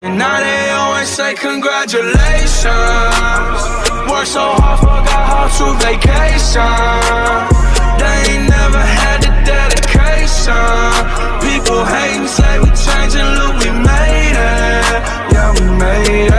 And now they always say congratulations. Worked so hard, forgot how to vacation. They ain't never had the dedication. People hate and say we changing, look, we made it. Yeah, we made it.